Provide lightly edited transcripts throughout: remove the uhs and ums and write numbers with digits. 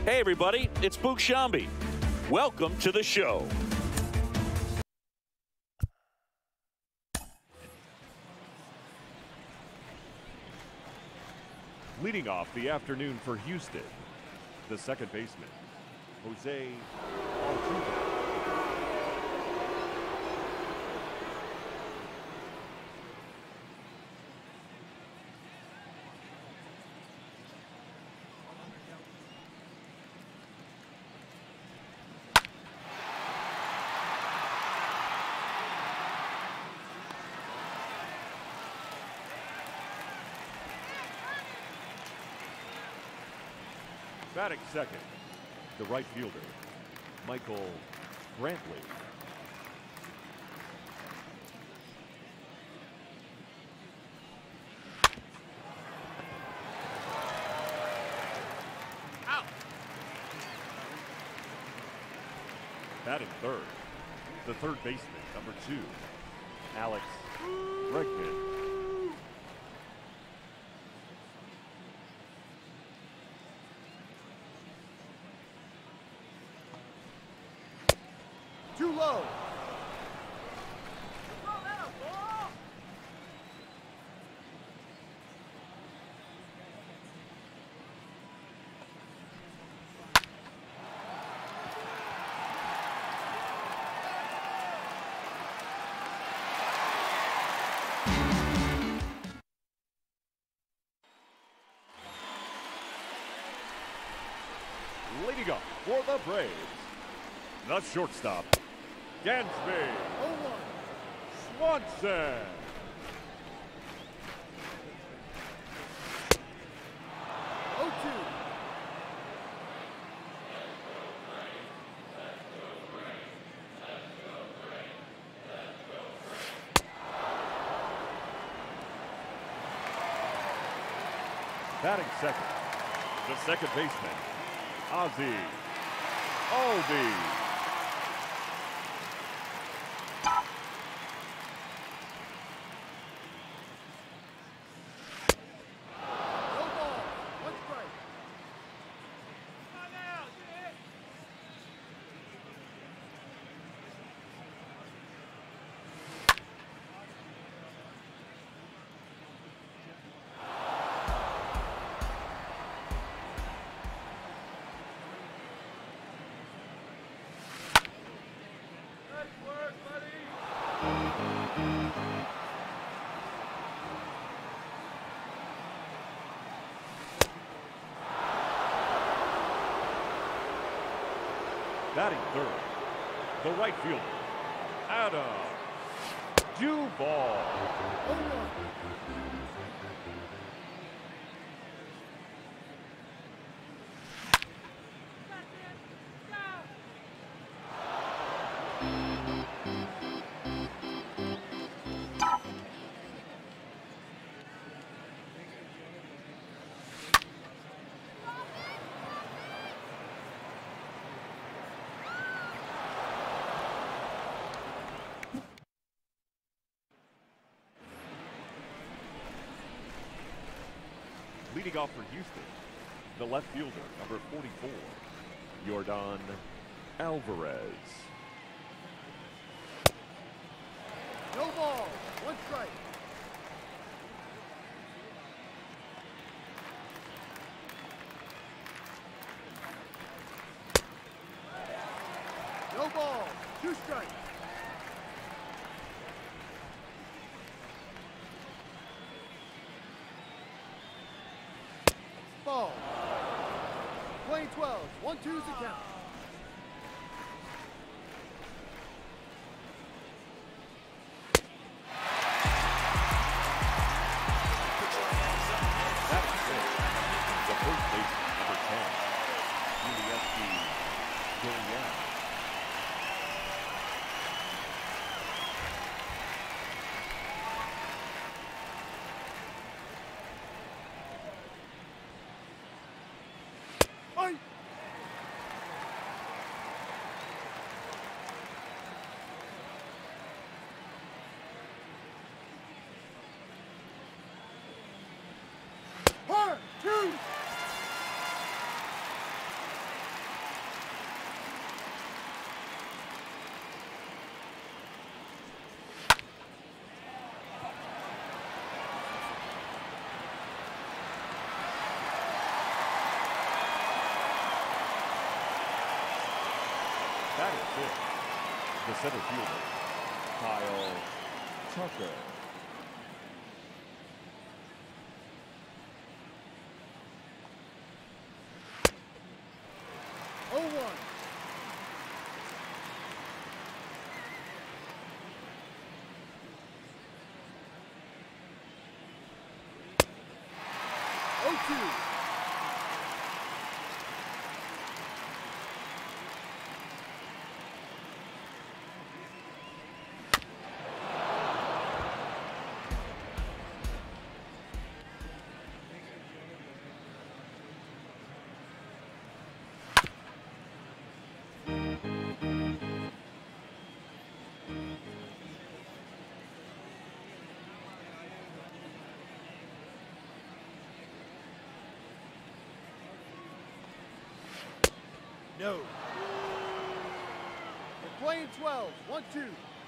Hey everybody, it's Boog Shambi. Welcome to the show. Leading off the afternoon for Houston, the second baseman, Jose Altuve. Batting second, the right fielder, Michael Brantley. Out. Batting third, the third baseman, number 2, Alex Bregman. Too low. Leading up for the Braves, the shortstop, Gansby Swanson. Batting second, the second baseman, Ozzie Albies. Batting third, the right fielder, Adam Duvall. Leading off for Houston, the left fielder, number 44, Yordan Alvarez. No ball, one strike. No ball, 2 strikes. Ball. Playing 12, 1-2's the count. That's it. The first baseman, number 10, Julian. Batting fifth, the center fielder, Kyle Tucker. No. You're playing 12. 1-2.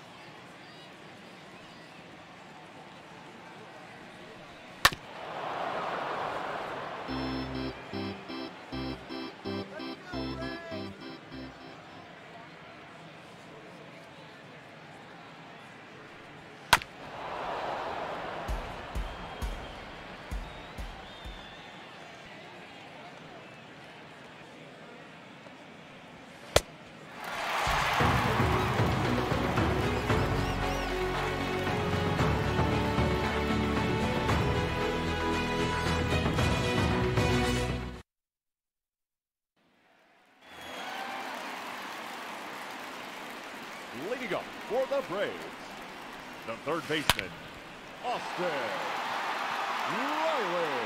Leading up for the Braves, the third baseman, Austin Riley.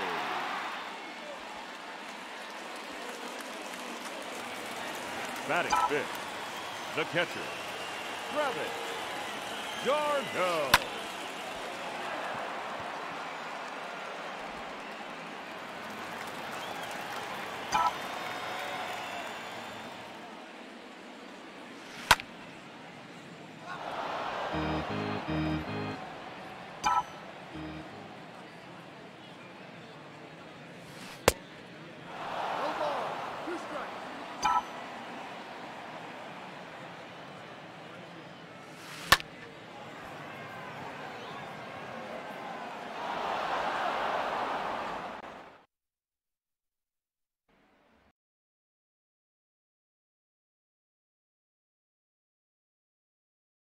Batting fifth, the catcher, Travis Darno.